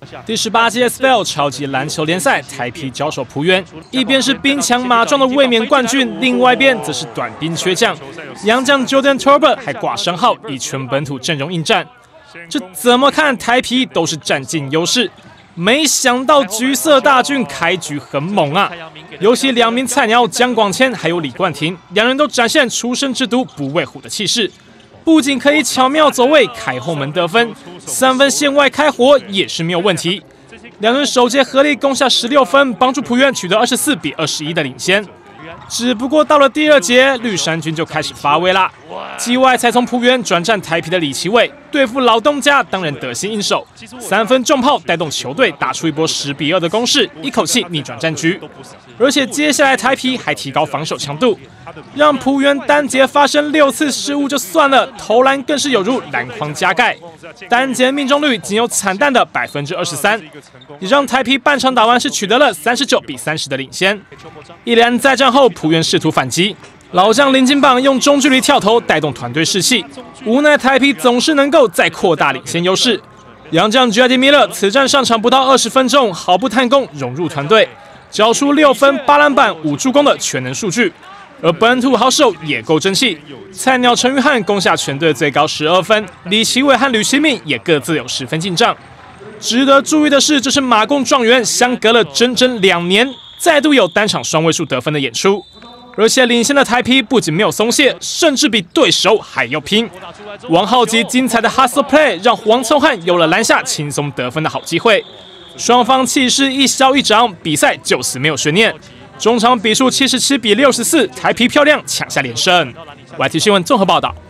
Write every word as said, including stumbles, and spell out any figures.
第十八届 S F L 超级篮球联赛，台啤交手璞园，一边是兵强马壮的卫冕冠军，另外一边则是短兵缺将，洋将 Jordan Turber 还挂伤号，以全本土阵容应战。这怎么看台啤都是占尽优势。没想到橘色大军开局很猛啊，尤其两名菜鸟江广谦还有李冠廷，两人都展现出生之犊不畏虎的气势。 不仅可以巧妙走位开后门得分，三分线外开火也是没有问题。两人首节合力攻下十六分，帮助璞园取得二十四比二十一的领先。只不过到了第二节，绿衫军就开始发威啦。季外才从璞园转战台啤的李奇伟，对付老东家当然得心应手，三分重炮带动球队打出一波十比二的攻势，一口气逆转战局。而且接下来台啤还提高防守强度。 让璞园单节发生六次失误就算了，投篮更是有如篮筐加盖，单节命中率仅有惨淡的百分之二十三，也让台啤半场打完是取得了三十九比三十的领先。一连再战后，璞园试图反击，老将林金榜用中距离跳投带动团队士气，无奈台啤总是能够再扩大领先优势。洋将 J D Miller 此战上场不到二十分钟，毫不贪功，融入团队，缴出六分、八篮板、五助攻的全能数据。 而本土好手也够争气，菜鸟陈玉翰攻下全队最高十二分，李奇伟和吕其敏也各自有十分进账。值得注意的是，这是马共状元相隔了整整两年，再度有单场双位数得分的演出。而且领先的台啤不仅没有松懈，甚至比对手还要拼。王浩吉精彩的 hustle play 让黄聪汉有了篮下轻松得分的好机会。双方气势一消一长，比赛就此没有悬念。 中场比数七十七比六十四，台啤漂亮抢下连胜。Y T 新闻综合报道。